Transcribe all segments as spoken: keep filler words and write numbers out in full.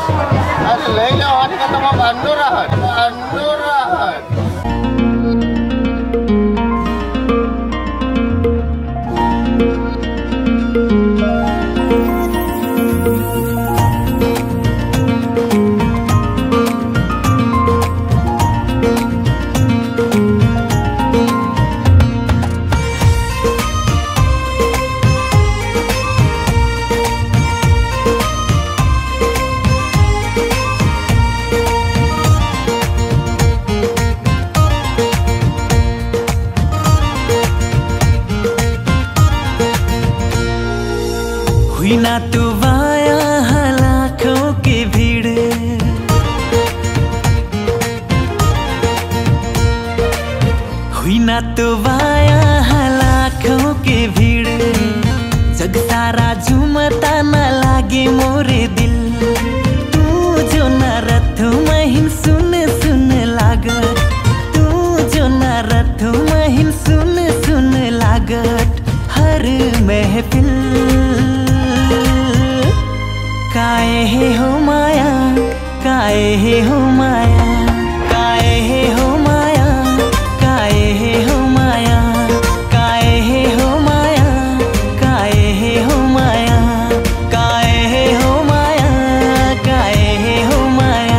अरे ले जाओ आज का तो बंदो रहा बंदो रहा हुई ना तू वाया लाखों की भीड़, हुई ना तू वाया लाखों की भीड़, जग सारा झूमता ना लागे मोरे दिल। तू जो ना रथ महिन सुन सुन लागत, तू जो ना रथ महिन सुन सुन लागत हर महफिल। काहे हे हो माया, काहे हे हो माया, काहे हे हो माया, काहे हे हो माया, काहे हे हो माया, काहे हे हो माया, काहे हे हो माया, काहे हे हो माया।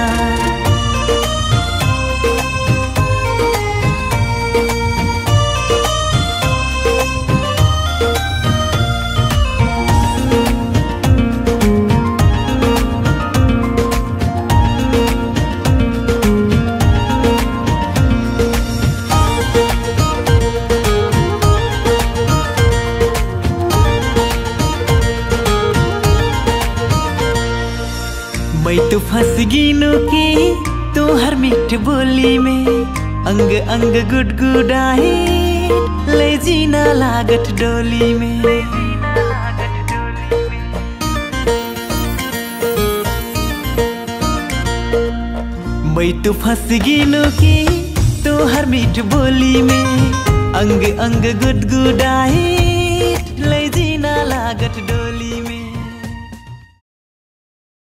मैं तो फंस गिनो की तू हर मीठ बोली में, अंग अंग गुडगुडाए ले जीना लागत डोली में। मैं तो फंस गिनो की तू हर मीठ बोली में, अंग अंग गुडगुडाए ले जीना लागत डोली में।